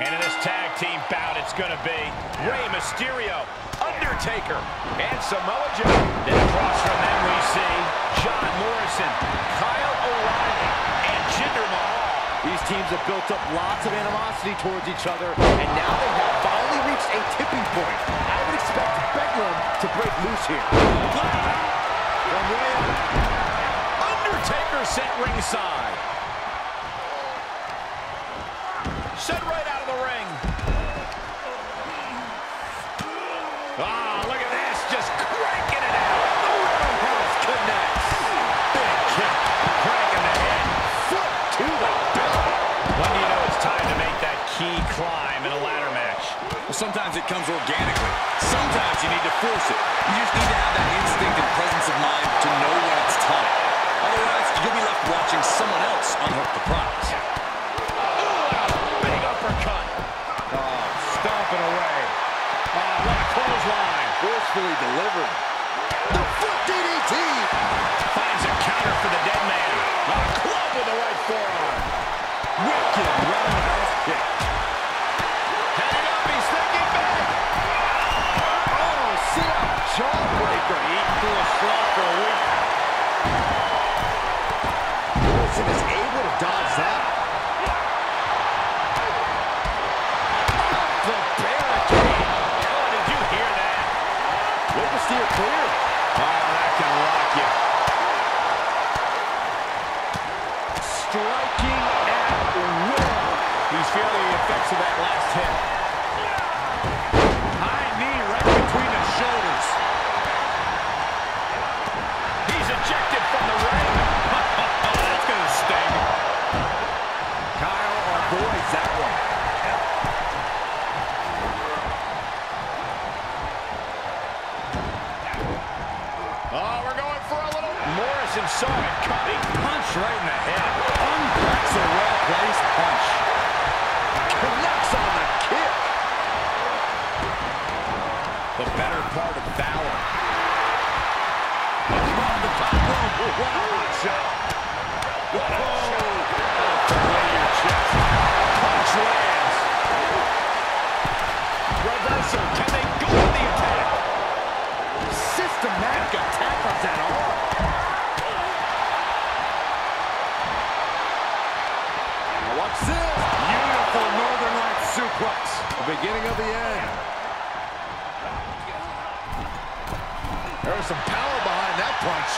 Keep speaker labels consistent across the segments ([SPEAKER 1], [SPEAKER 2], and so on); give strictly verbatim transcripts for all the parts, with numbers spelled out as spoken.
[SPEAKER 1] And in this tag team bout, it's going to be Rey Mysterio, Undertaker, and Samoa Joe. Then across from them, we see John Morrison, Kyle O'Reilly, and Jinder Mahal.
[SPEAKER 2] These teams have built up lots of animosity towards each other, and now they have finally reached a tipping point. I would expect Bedlam to break loose here. From Rey,
[SPEAKER 1] Undertaker sent ringside. Sent right out of the ring. Ah, look at this, just cranking it out. The roundhouse connects. Big kick, cranking the head. Foot to the belly. When do you know it's time to make that key climb in a ladder match?
[SPEAKER 3] Well, sometimes it comes organically. Sometimes you need to force it. You just need to have that instinct and presence of mind to know when it's time. Otherwise, you'll be left watching someone else unhook the prize.
[SPEAKER 1] Uppercut. Oh, stomping away. Oh, what a clothesline.
[SPEAKER 2] forcefully delivered. The foot D D T.
[SPEAKER 1] Finds a counter for the dead man. A club with the right forearm.
[SPEAKER 2] Wicked roundhouse kick.
[SPEAKER 1] Hanging up, he's thinking back.
[SPEAKER 2] Oh, sit up, jawbreaker.
[SPEAKER 1] Eating through a slot for a week.
[SPEAKER 2] Wilson is able to dodge that. Steer clear.
[SPEAKER 1] Oh, that can rock you.
[SPEAKER 2] Striking at will.
[SPEAKER 1] He's feeling the effects of that last hit.
[SPEAKER 2] High knee right between the shoulders.
[SPEAKER 1] He's ejected from the ring. That's going to sting.
[SPEAKER 2] Kyle avoids that one.
[SPEAKER 1] Oh, we're going for a little. Morrison saw it coming. Punch right in the head.
[SPEAKER 2] Unblocks a well-placed punch. Connects on the kick.
[SPEAKER 1] The better part of Balor. From the top rope. What a hot shot. What a shot. Away your chest. Punch lands. Reversal. Can they go with the attack?
[SPEAKER 2] Systematic attack on that arm. Now watch this. Beautiful Northern Lights suplex. The beginning of the end. There was some power behind that punch.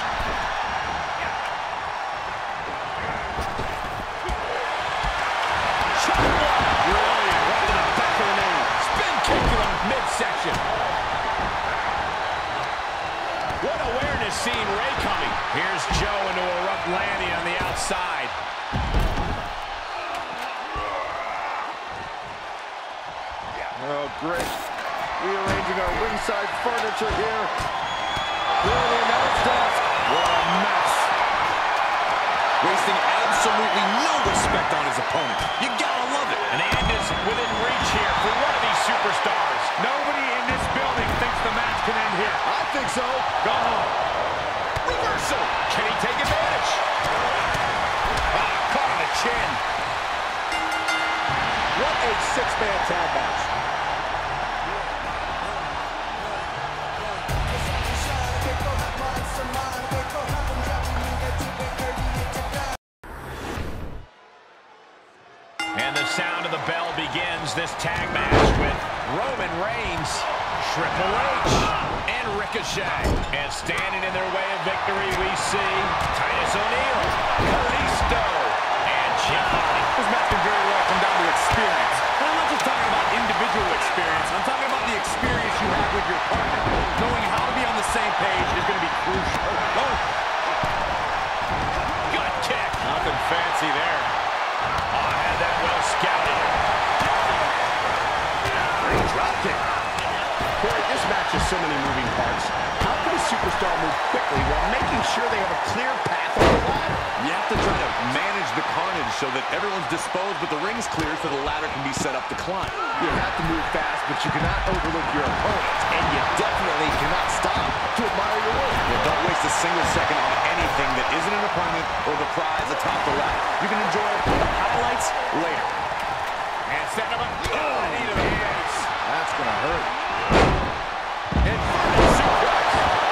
[SPEAKER 1] Brilliant. Right to the back of the knee. Spin kick to the midsection. What awareness seeing Rey coming. Here's Joe into a rough landing on the outside.
[SPEAKER 2] Oh, great. Rearranging our ringside furniture here. Here the announce desk. What a mess.
[SPEAKER 3] Wasting absolutely no respect on his opponent. You gotta love it.
[SPEAKER 1] And the end is within reach here for one of these superstars.
[SPEAKER 2] Nobody in this building thinks the match can end here. I think so. Go home.
[SPEAKER 1] Reversal. Can he take advantage? Ah, caught on the chin.
[SPEAKER 2] What a six-man tag match.
[SPEAKER 1] And the sound of the bell begins this tag match with Roman Reigns, Triple H, and Ricochet. And standing in their way of victory, we see Titus O'Neil, Kalisto, and Johnny.
[SPEAKER 2] This match can very well come down to experience. And I'm not just talking about individual experience. I'm talking about the experience you have with your partner. Knowing how to be on the same page is going to be crucial. Oh.
[SPEAKER 1] Gut kick. Nothing fancy there. Oh, I had that well scouted.
[SPEAKER 2] Great drop kick. Corey, this match has so many moving parts. How can a superstar move quickly while making sure they have a clear path on the ladder?
[SPEAKER 3] You have to try to manage the carnage so that everyone's disposed, but the ring's clear so the ladder can be set up to climb.
[SPEAKER 2] You have to move fast, but you cannot overlook your opponent. And you definitely cannot stop to admire your work.
[SPEAKER 3] Yeah, don't waste a single second on anything that isn't an opponent or the prize atop the ladder. You can enjoy the highlights later.
[SPEAKER 1] And setting him up. Oh, knee to the face.
[SPEAKER 2] That's going to hurt.
[SPEAKER 1] Inverted suplex.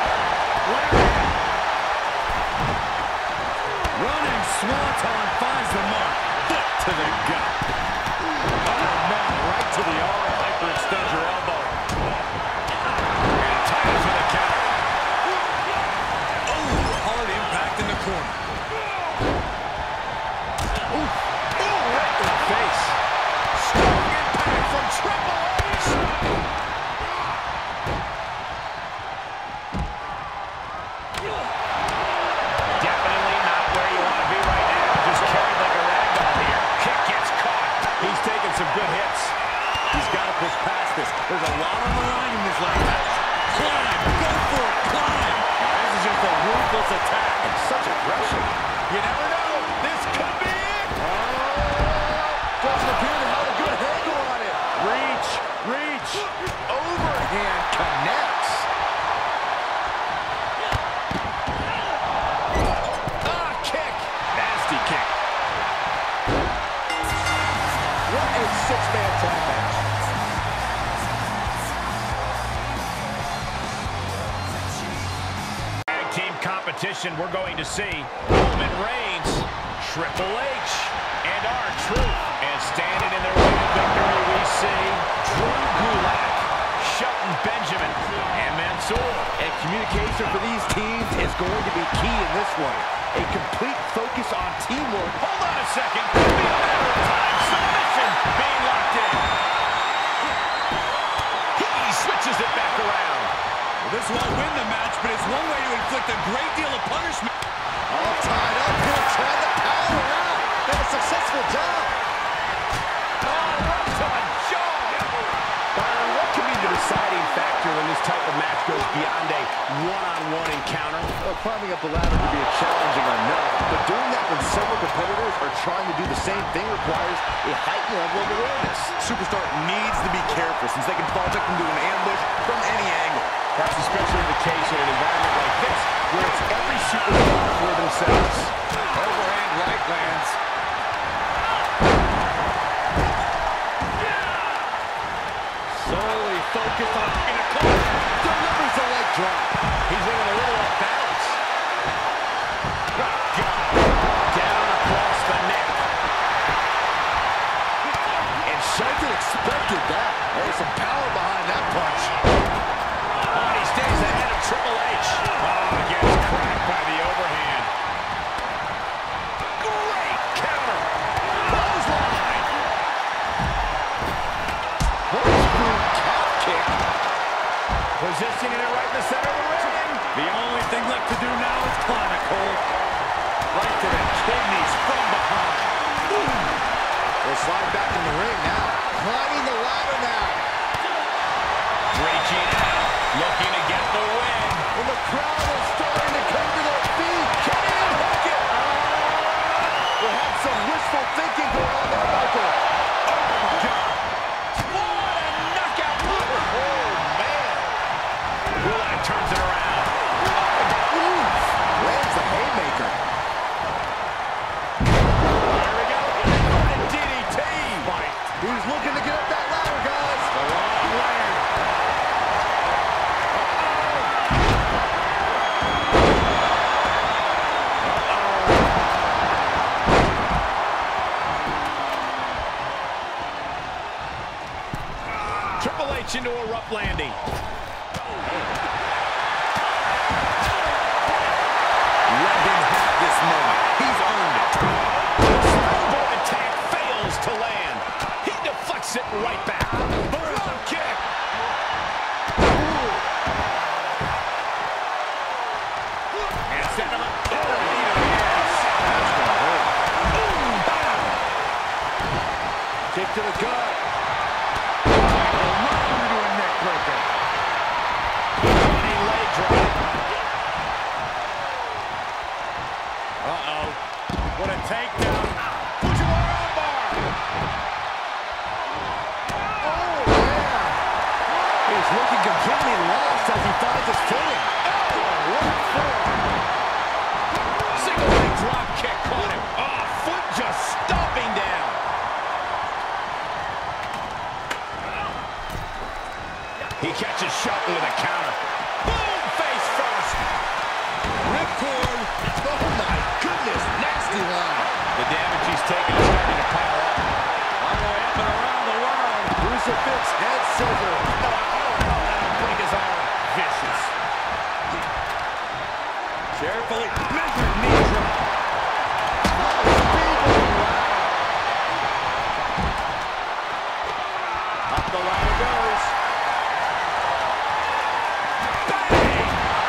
[SPEAKER 3] Running swanton finds the mark. Foot to the gut.
[SPEAKER 1] Oh, man, right to the arm. Hyperextend your elbow. And ties with a counter.
[SPEAKER 3] Oh, hard impact in the corner.
[SPEAKER 1] Ooh, ooh, right to the face. Strong impact from Triple H. Definitely not where you want to be right now. Just carried like a rag doll here. Kick gets caught. He's taking some good hits.
[SPEAKER 3] He's got to push past this. There's a lot on the line in this last match. Climb! Go for it! Climb!
[SPEAKER 2] Now, this is just a ruthless attack and such aggression.
[SPEAKER 1] You never know. This could be it.
[SPEAKER 2] Oh, doesn't appear to have a good handle on it.
[SPEAKER 1] Reach, reach.
[SPEAKER 2] Overhand connects.
[SPEAKER 1] Ah, kick. Nasty kick.
[SPEAKER 2] What a six-man tag match.
[SPEAKER 1] Tag team competition we're going to see. Roman Reigns, Triple H, and R-Truth. And standing in their way to victory, we see Drew Gulak, Shelton Benjamin, and Mansoor.
[SPEAKER 2] And communication for these teams is going to be key in this one. A complete focus on teamwork.
[SPEAKER 1] Hold on a second. Could be a matter of time. Submission being locked in. He switches it back around.
[SPEAKER 3] Well, this won't win the match, but it's one way to inflict a great deal of punishment.
[SPEAKER 2] All tied up here, trying to power out. And a successful job.
[SPEAKER 1] Oh, right to the jaw.
[SPEAKER 2] Byron, what can be the deciding factor when this type of match goes beyond a one-on-one encounter? Well, climbing up the ladder can be a challenging enough, but doing that when several competitors are trying to do the same thing requires a heightened level of awareness.
[SPEAKER 3] Superstar needs to be careful since they can fall victim to an ambush from any angle.
[SPEAKER 1] That's especially the case in an environment like this, where it's every superstar for themselves.
[SPEAKER 3] Overhand right lands.
[SPEAKER 1] Solely focused on in a corner.
[SPEAKER 2] Delivers a leg drop.
[SPEAKER 1] He's looking a little off balance. Oh, God. Down across the neck.
[SPEAKER 2] And Shelton expected that. There's some power behind that punch.
[SPEAKER 1] Oh, he stays ahead of Triple H. Oh, gets cracked by the overhand. Great counter. Clothesline.
[SPEAKER 2] Corkscrew calf kick.
[SPEAKER 1] Positioning it right in the center of the ring.
[SPEAKER 3] The only thing left to do now is climb it, Cole.
[SPEAKER 1] Right to the kidneys from behind.
[SPEAKER 2] We'll slide back in the ring now. Climbing the ladder now.
[SPEAKER 1] Reaching out, looking to get the win.
[SPEAKER 2] And the crowd is starting to come to their feet.
[SPEAKER 1] Can he unhook it?
[SPEAKER 2] We had some wishful thinking going on there, Michael.
[SPEAKER 1] Oh, my God. What a knockout move. Oh, man. Gulak turns it around.
[SPEAKER 2] Oof. Lands the haymaker.
[SPEAKER 1] Here we go. Inverted D D T.
[SPEAKER 2] Fight. He's looking to get up that ladder, guys.
[SPEAKER 1] The wrong way. Triple H into a rough landing.
[SPEAKER 3] Let him have this moment. He's earned it.
[SPEAKER 1] Springboard attack fails to land. He deflects it right back. Drop kick. And set him up. Oh, knee to the face.
[SPEAKER 2] That's gonna hurt.
[SPEAKER 1] Boom, bam.
[SPEAKER 2] Kick to the gut.
[SPEAKER 1] Into a neck breaker. Running leg drop. Uh-oh. What a takedown. Fujiwara armbar.
[SPEAKER 2] Oh, man. He's looking completely lost as he finds his footing.
[SPEAKER 1] Oh, what a form. Single leg drop kick caught him. Oh, foot just stomping down. He catches Shelton with a counter. Boom! Face first.
[SPEAKER 2] Ripcord. Oh, my goodness. Nasty line.
[SPEAKER 1] The damage he's taken is starting to pile up.
[SPEAKER 2] All the way up and around the world. Crucifix head scissor.
[SPEAKER 1] Oh, oh, that'll break his arm. Vicious.
[SPEAKER 2] Carefully measured knee drop. Up the ladder goes. Bang!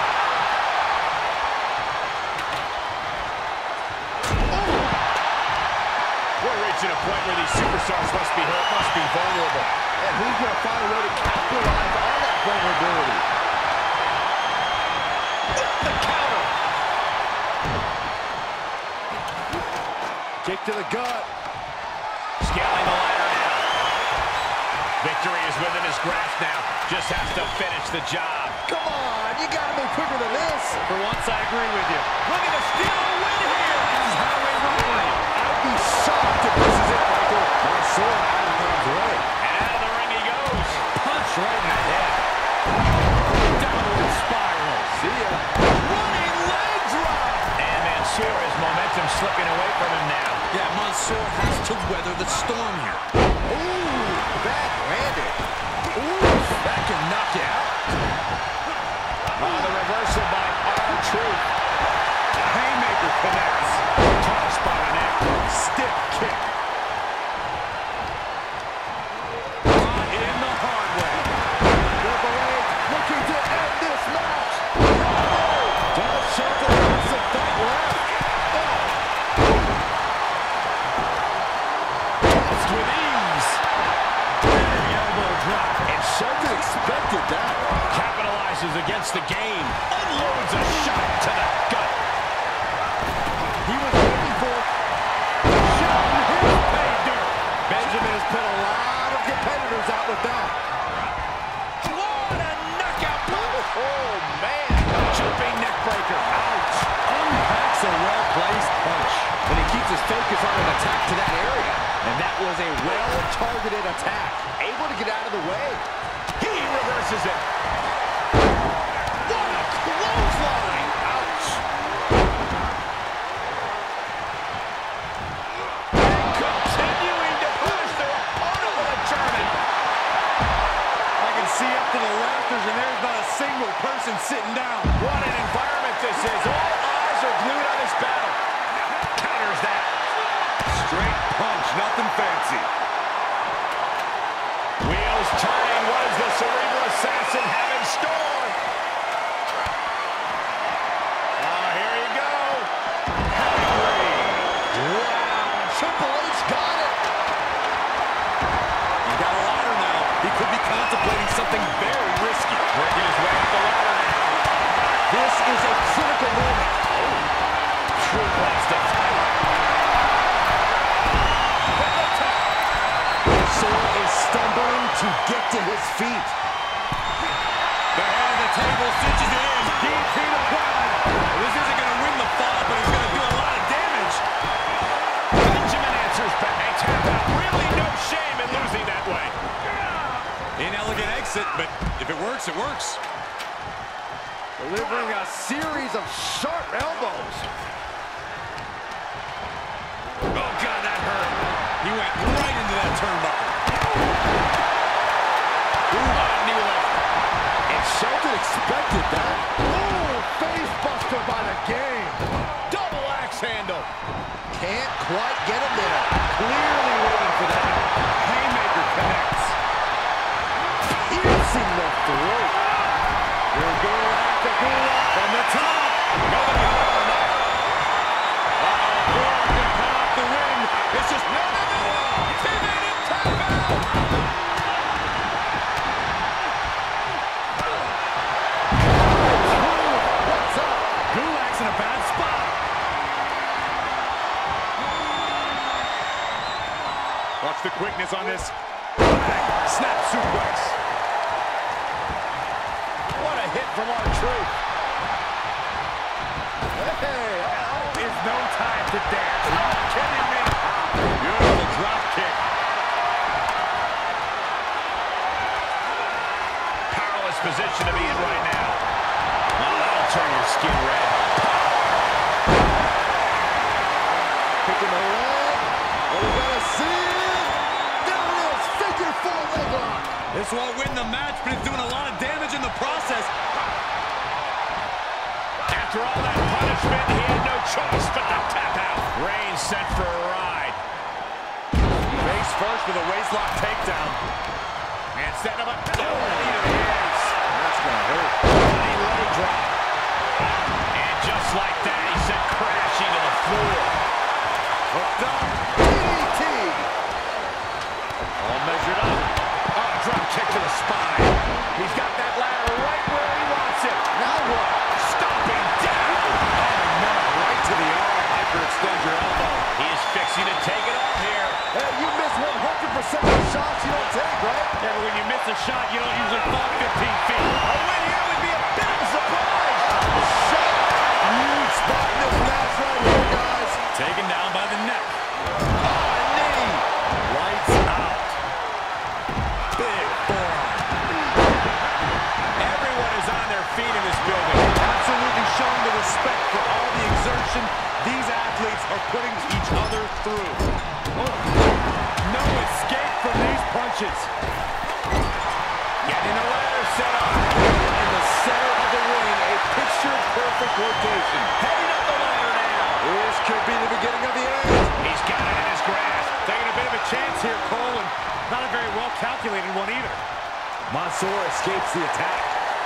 [SPEAKER 2] Oh!
[SPEAKER 1] We're reaching a point where these superstars must be hurt, must be vulnerable.
[SPEAKER 2] And who's going to find a way to capitalize on that vulnerability? The counter. Kick to the gut.
[SPEAKER 1] Scaling the ladder now. Victory is within his grasp now. Just has to finish the job.
[SPEAKER 2] Come on, you got to move quicker than this.
[SPEAKER 1] For once, I agree with you. Looking to steal a win here. This is highway robbery.
[SPEAKER 2] I'd be shocked if this is it, Michael. Mansoor out of harm's way.
[SPEAKER 1] And out of the ring he goes.
[SPEAKER 2] Punch right in the head. Downward spiral. See ya. Running leg drop.
[SPEAKER 1] And Mansoor is momentum slipping away from him now.
[SPEAKER 3] Yeah, Mansoor has to weather the storm here.
[SPEAKER 2] Ooh, backhanded. Ooh, that can knock you out.
[SPEAKER 1] Oh, the reversal by R-Truth.
[SPEAKER 2] The haymaker connects.
[SPEAKER 1] Toss by the neck.
[SPEAKER 2] Stiff kick. Caught in the hard way. Triple H looking to end this match. Oh, Dolph Shelton has some fight left.
[SPEAKER 1] Lost with ease.
[SPEAKER 2] Elbow drop. And Shelton expected that.
[SPEAKER 1] Capitalizes against the game. Unloads a shot to the gut.
[SPEAKER 2] He was waiting for Shelton. His pay dirt. Benjamin has put a lot of competitors out with that.
[SPEAKER 1] What a knockout punch.
[SPEAKER 2] Oh, man.
[SPEAKER 1] Jumping neck breaker. Ouch.
[SPEAKER 2] Unpacks a well-placed punch. And he keeps his focus on an attack to that area. And that was a well-targeted attack. Able to get out of the way.
[SPEAKER 1] He reverses it.
[SPEAKER 2] What a clothesline. Ouch.
[SPEAKER 1] Continuing to push their opponent with a German.
[SPEAKER 2] I can see up to the rafters, and there's not a single person sitting down.
[SPEAKER 1] What an environment this is. All eyes are glued on this battle. Counters that.
[SPEAKER 2] Straight punch, nothing fancy.
[SPEAKER 1] Wheels turning. What does the Cerebral Assassin have in store? Oh, here you go.
[SPEAKER 2] Wow, Triple H got it. He's got a ladder now. He could be contemplating something very risky.
[SPEAKER 1] Working his way up the ladder now.
[SPEAKER 2] This is a critical moment.
[SPEAKER 1] Truth wants to fight.
[SPEAKER 2] Mansoor is stumbling to get to his feet.
[SPEAKER 3] The head of the table cinches it in.
[SPEAKER 2] D P to ground.
[SPEAKER 3] This isn't going to win the fall, but it's going to do a lot of damage.
[SPEAKER 1] Benjamin answers back. A tap out. Really no shame in losing that way.
[SPEAKER 3] Inelegant exit, but if it works, it works.
[SPEAKER 2] Delivering a series of sharp elbows.
[SPEAKER 3] Oh, God, that hurt. He went right into that turnbuckle.
[SPEAKER 1] Ooh, uh, knee lift.
[SPEAKER 2] And Shelton expected that. Ooh, face buster by the game.
[SPEAKER 1] Double axe handle.
[SPEAKER 2] Can't quite get him there. Clearly waiting for that. Haymaker connects. Piercing the throat. We're going after Gulak from the top.
[SPEAKER 1] Nobody hurt on that.
[SPEAKER 2] Uh-oh, Gulak can cut off the ring.
[SPEAKER 1] It's just no, no, no. Pivot and tap out.
[SPEAKER 2] What's up? Gulak's in a bad spot. Watch the quickness on this. Snap suplex.
[SPEAKER 1] What a hit from R-Truth.
[SPEAKER 2] Hey, oh, it's no time to dance. Are you kidding me? Beautiful drop kick.
[SPEAKER 1] Power position to be in right now. Oh, that'll turn your skin red.
[SPEAKER 2] Picking the leg. Oh, we gotta see it. There it is. Figure four leg lock.
[SPEAKER 3] This won't win the match, but it's doing a lot of damage in the process.
[SPEAKER 1] After all that punishment, he had no choice but to tap out. Reigns sent for a ride.
[SPEAKER 3] Face first with a waistlock takedown.
[SPEAKER 1] And setting him up. Oh, knee to the hands.
[SPEAKER 2] That's gonna hurt.
[SPEAKER 1] Body leg drop. And just like that, he sent crashing to the floor.
[SPEAKER 2] Hooked up. D D T.
[SPEAKER 1] All measured up. Oh, drop kick to the spine. He's got that ladder right where he wants it. Now what? Stomping down. Oh, no, right to the arm. Hyperextend your elbow. He is fixing to take it off here.
[SPEAKER 2] Hey, you miss one hundred percent of the shots you don't take, right?
[SPEAKER 1] Yeah, but when you miss a shot, you don't usually fall fifteen feet. A win here would be a bit of a surprise.
[SPEAKER 2] Shot. Huge spot in this match right here, guys.
[SPEAKER 3] Taken down by the neck.
[SPEAKER 2] Oh, a knee.
[SPEAKER 3] Lights out. Big forearm.
[SPEAKER 1] Everyone is on their feet in this building.
[SPEAKER 3] Absolutely showing the respect for all the exertion these athletes are putting each other through. Oh. No escape from these punches.
[SPEAKER 1] Getting the ladder set up.
[SPEAKER 3] In the center of the ring, a picture-perfect rotation.
[SPEAKER 1] Heading up the ladder now.
[SPEAKER 2] This could be the beginning of the end.
[SPEAKER 1] He's got it in his grasp.
[SPEAKER 3] Taking a bit of a chance here, Cole, and not a very well-calculated one either.
[SPEAKER 2] Mansoor escapes the attack.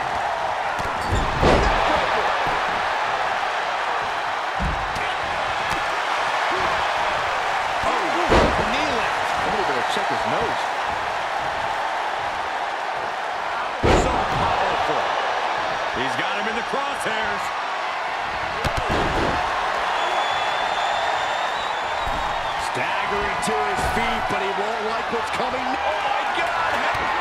[SPEAKER 2] Check his nose.
[SPEAKER 3] So powerful. He's got him in the crosshairs.
[SPEAKER 2] Staggering to his feet, but he won't like what's coming. Oh, my God!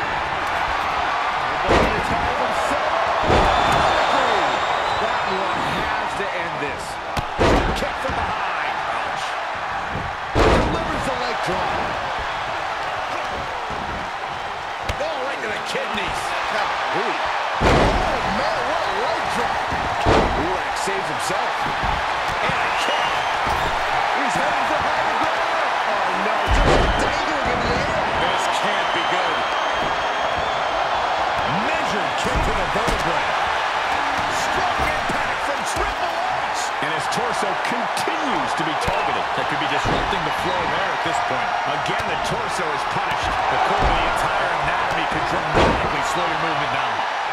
[SPEAKER 2] That one has to end this. Kick from behind. Ouch. Delivers the leg drop.
[SPEAKER 1] Kidneys.
[SPEAKER 2] Ooh. Oh, man, what a leg drop. Gulak saves himself.
[SPEAKER 1] And a kick.
[SPEAKER 2] He's heading for higher ground. Oh, no, just dangling in the air.
[SPEAKER 3] This can't be good.
[SPEAKER 1] Measured kick to the vertebrae. Strong impact from Triple H. And his torso continues to be targeted.
[SPEAKER 3] That could be disrupting the flow there at this point.
[SPEAKER 1] Again, the torso is punished. The core of the entire anatomy could dramatically slow your movement down.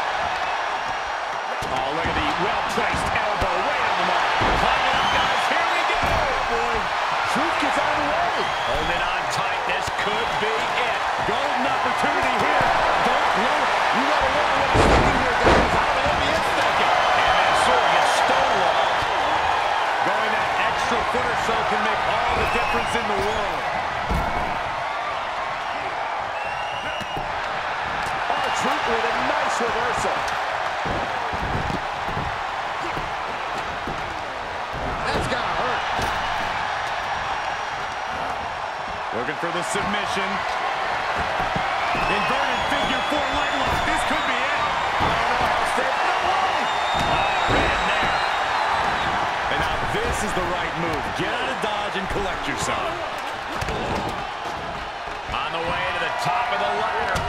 [SPEAKER 1] Oh, look at the well-placed elbow right on the mark. Climbing up, guys. Here we go.
[SPEAKER 2] Boy, truth gets out of the way.
[SPEAKER 1] Holding on tight. This could be it.
[SPEAKER 3] Golden opportunity here. Don't blow it.
[SPEAKER 2] You gotta wonder what he's thinking here, guys.
[SPEAKER 1] I don't know what he is thinking. And Mansoor gets stonewalled.
[SPEAKER 3] Going that extra foot or so can make all the difference in the world.
[SPEAKER 2] R-Truth with a nice reversal. That's gotta hurt.
[SPEAKER 3] Looking for the submission. Inverted figure four leg lock. This could be it.
[SPEAKER 2] I don't know how to stay. No way!
[SPEAKER 1] Oh, right in there.
[SPEAKER 3] And now this is the right move. Get out of dodge and collect yourself.
[SPEAKER 1] On the way to the top of the ladder.